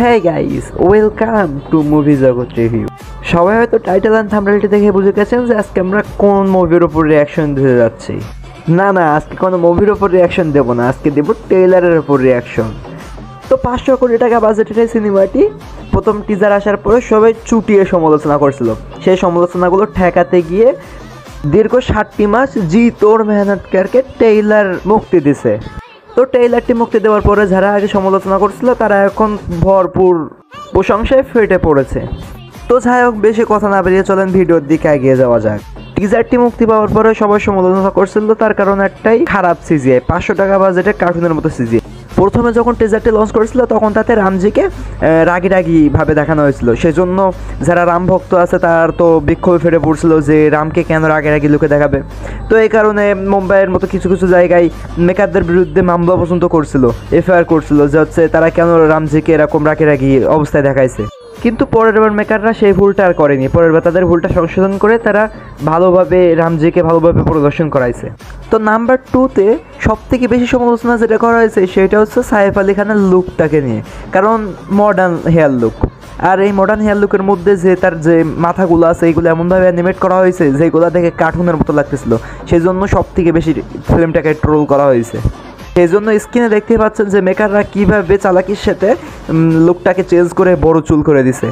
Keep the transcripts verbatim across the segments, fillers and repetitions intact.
Hey guys, welcome to Movie Jagot review. সবাই হয়তো title and থাম্বনেলটি দেখে বুঝে গেছেন যে আজকে আমরা কোন মুভির উপর রিঅ্যাকশন দিতে যাচ্ছি। না না, আজকে কোনো মুভির উপর রিঅ্যাকশন দেব না, আজকে দেব ট্রেলারের উপর রিঅ্যাকশন। তো পাঁচশো কোটি টাকা বাজেটের এই সিনেমাটি প্রথম টিজার আসার পরে সবাই চুটিয়ে সমালোচনা করছিল। সেই সমালোচনাগুলো ঠেকাতে গিয়ে দীর্ঘ ষাটটি মাস জি তোর মেহনত করকে ট্রেলার মুক্তি দিছে। তো ট্রেলারটি মুক্তি দেওয়ার পরে যারা আগে সমালোচনা করছিল তারা এখন ভরপুর প্রশংসায় ফেটে পড়েছে। তো যাই হোক, বেশি কথা না বেরিয়ে চলেন ভিডিওর দিকে এগিয়ে যাওয়া যাক। টিজারটি মুক্তি পাওয়ার পরে সবাই সমালোচনা করছিল, তার কারণ একটাই, খারাপ সিজিআই, পাঁচশো টাকা বাজেটে কার্টুনের মতো সিজিআই। প্রথমে যখন টিজারটি লঞ্চ করেছিল তখন তাতে রামজিকে রাগি রাগি ভাবে দেখানো হয়েছিল, সেজন্য যারা রাম ভক্ত আছে তার তো বিক্ষোভে ফেটে পড়ছিল যে রামকে কেন রাগি রাগি লোকে দেখাবে। তো এই কারণে মুম্বাইয়ের মতো কিছু কিছু জায়গায় মেকারদের বিরুদ্ধে মামলা পর্যন্ত করছিল, এফআইআর করছিল যে হচ্ছে তারা কেন রামজিকে এরকম রাগি রাগি অবস্থায় দেখাইছে। কিন্তু পরের বার মেকাররা সেই ভুলটা আর করেনি, পরের বার তাদের ভুলটা সংশোধন করে তারা ভালোভাবে রামজিকে ভালোভাবে প্রদর্শন করাইছে। তো নাম্বার টুতে সব থেকে বেশি সমালোচনা যেটা করা হয়েছে সেটা হচ্ছে সাইফ আলি খানের লুকটাকে নিয়ে, কারণ মডার্ন হেয়ার লুক। আর এই মডার্ন হেয়ার লুকের মধ্যে যে তার যে মাথাগুলো আছে এইগুলো এমনভাবে অ্যানিমেট করা হয়েছে যেগুলো দেখে কার্টুনের মতো লাগতেছিল, সেই জন্য সব থেকে বেশি ফিল্মটাকে ট্রোল করা হয়েছে। সেই জন্য স্ক্রিনে দেখতে পাচ্ছেন যে মেকাররা কীভাবে চালাকির সাথে লুকটাকে চেঞ্জ করে বড় চুল করে দিছে।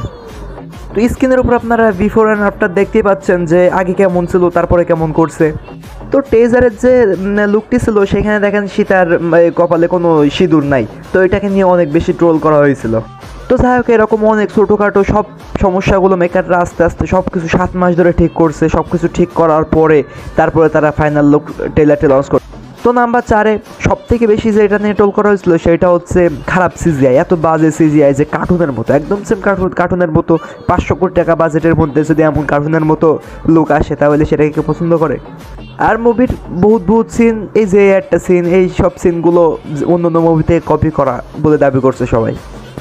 তো স্ক্রিনের উপর আপনারা বিফোর অ্যান্ড আফটার দেখতেই পাচ্ছেন যে আগে কেমন ছিল তারপরে কেমন করছে। তো টেজারের যে লুকটি ছিল সেখানে দেখেন সীতার কপালে কোনো সিঁদুর নাই, তো এটাকে নিয়ে অনেক বেশি ট্রোল করা হয়েছিল। তো যাই হোক, এরকম অনেক ছোটোখাটো সব সমস্যাগুলো মেকাররা আস্তে আস্তে সব কিছু সাত মাস ধরে ঠিক করছে। সব কিছু ঠিক করার পরে তারপরে তারা ফাইনাল লুক ট্রেলারটি লঞ্চ করে। তো নাম্বার চারে সব থেকে বেশি যে এটা নিয়ে ট্রোল করা হয়েছিল সেটা হচ্ছে খারাপ সিজিআই, এত বাজে সিজিআই যে কার্টুনের মতো, একদম সেম কার্টুন কার্টুনের মতো। পাঁচশো কোটি টাকা বাজেটের মধ্যে যদি এমন কার্টুনের মতো লুক আসে তাহলে সেটাকে কেউ পছন্দ করে? আর মুভির বহুত বহুত সিন, এই যে একটা সিন, এই সব সিনগুলো অন্য অন্য মুভিতে কপি করা বলে দাবি করছে সবাই।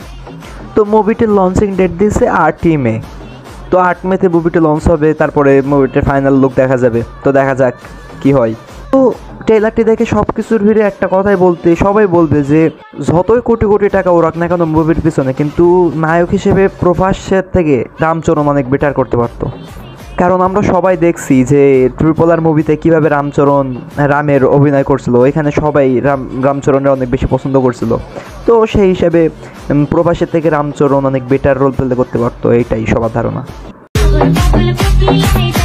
তো মুভিটির লঞ্চিং ডেট দিয়েছে আটই মে। তো আট মেতে মুভিটি লঞ্চ হবে, তারপরে মুভিটির ফাইনাল লুক দেখা যাবে। তো দেখা যাক কি হয়। তো ট্রেলারটি দেখে সব কিছুর ভিড়ে একটা কথাই বলতে সবাই বলবে যে যতই কোটি কোটি টাকা ওরাক না কেন মুভির পিছনে, কিন্তু নায়ক হিসেবে প্রভাসের থেকে রামচরণ অনেক বেটার করতে পারতো। কারণ আমরা সবাই দেখছি যে ট্রিপল আর মুভিতে কীভাবে রামচরণ রামের অভিনয় করছিল, এখানে সবাই রাম রামচরণের অনেক বেশি পছন্দ করছিল। তো সেই হিসাবে প্রভাসের থেকে রামচরণ অনেক বেটার রোল প্লে করতে পারতো, এইটাই সবার ধারণা।